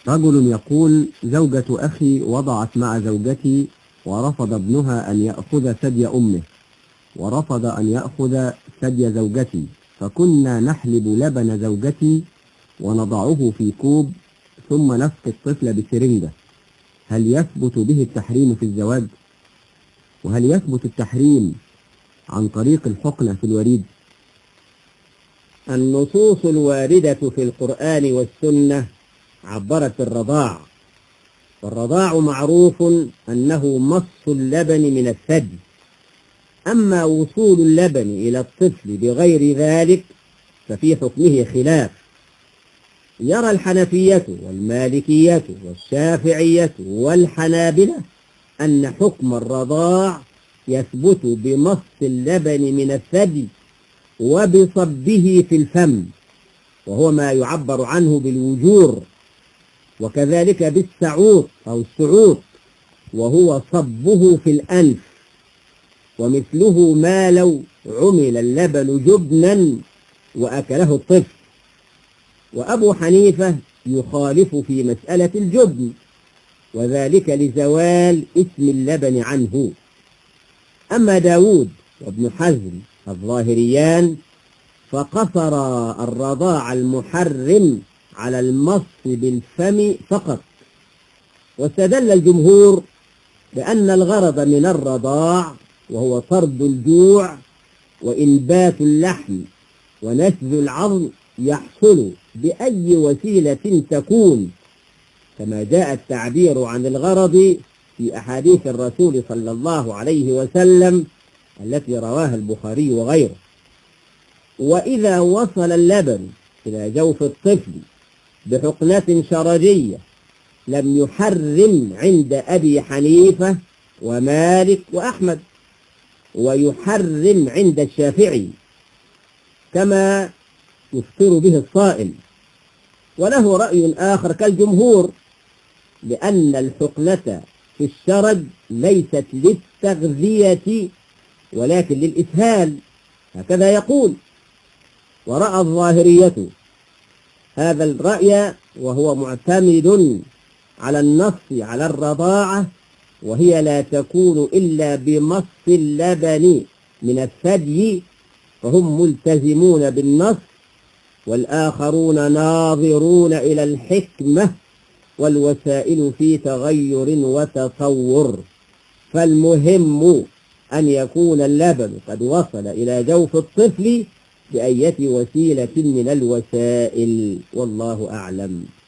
رجل يقول: زوجة أخي وضعت مع زوجتي ورفض ابنها أن يأخذ ثدي أمه ورفض أن يأخذ ثدي زوجتي، فكنا نحلب لبن زوجتي ونضعه في كوب ثم نسقي الطفل بسرنجة. هل يثبت به التحريم في الزواج؟ وهل يثبت التحريم عن طريق الحقنة في الوريد؟ النصوص الواردة في القرآن والسنة عبرت بالرضاع، والرضاع معروف أنه مص اللبن من الثدي، أما وصول اللبن إلى الطفل بغير ذلك ففي حكمه خلاف. يرى الحنفية والمالكية والشافعية والحنابلة أن حكم الرضاع يثبت بمص اللبن من الثدي وبصبه في الفم، وهو ما يعبر عنه بالوجور، وكذلك بالسعوط أو السعوط وهو صبه في الأنف، ومثله ما لو عمل اللبن جبنا وأكله الطفل. وأبو حنيفة يخالف في مسألة الجبن، وذلك لزوال اسم اللبن عنه. أما داود وابن حزم الظاهريان فقصر الرضاع المحرم على المص بالفم فقط، واستدل الجمهور بأن الغرض من الرضاع وهو طرد الجوع وإنبات اللحم ونشذ العظم يحصل بأي وسيلة تكون، كما جاء التعبير عن الغرض في أحاديث الرسول صلى الله عليه وسلم التي رواها البخاري وغيره. وإذا وصل اللبن إلى جوف الطفل بحقنة شرجية لم يحرم عند أبي حنيفة ومالك وأحمد، ويحرم عند الشافعي، كما يفطر به الصائم. وله رأي آخر كالجمهور لأن الحقنة في الشرج ليست للتغذية ولكن للإسهال، هكذا يقول. ورأى الظاهرية هذا الرأي وهو معتمد على النص على الرضاعة، وهي لا تكون إلا بمص اللبن من الثدي، فهم ملتزمون بالنص، والآخرون ناظرون إلى الحكمة والوسائل في تغير وتطور. فالمهم أن يكون اللبن قد وصل إلى جوف الطفل بأية وسيلة من الوسائل، والله أعلم.